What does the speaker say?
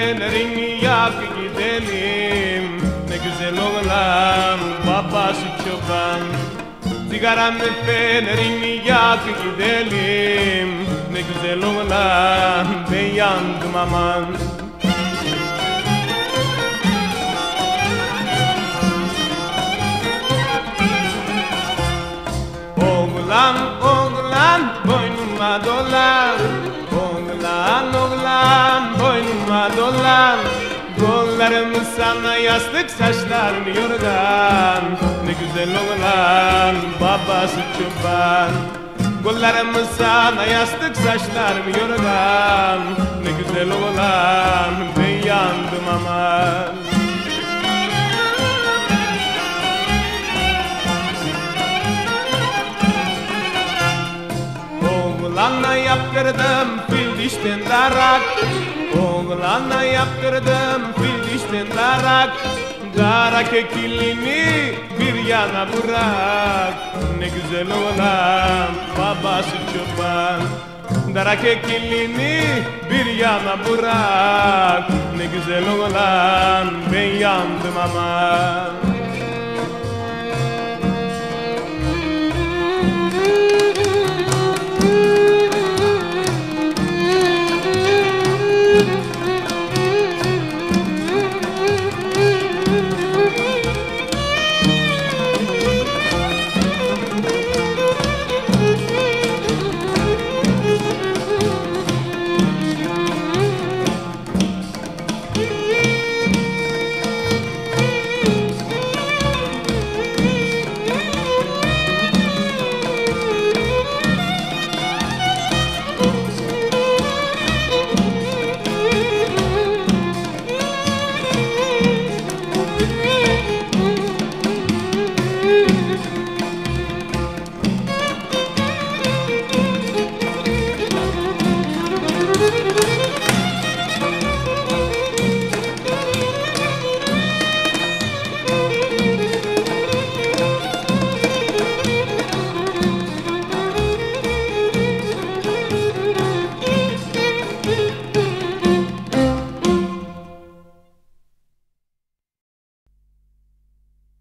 fenerini yak gidelim. Ne güzel oğlan babası çoban. Sigaranın fenerini yak gidelim. Ne güzel oğlan ben yandım aman. Oğlan oğlan boynuma dolan. Oğlan oğlan boynuma dolan. Kollarımı sana yastık, saçlarını yorgan. Ne güzel oğlan babası çoban. Kollarımı sana yastık, saçlarımı yorgan. Ne güzel oğlan ben yandım aman. Oğlana yaptırdım fil dişten darak. Oğlana yaptırdım fil dişten darak. Darak ekilini bir yana bırak. Ne güzel oğlan babası çoban. Darak ekilini bir yana bırak. Ne güzel oğlan ben yandım aman.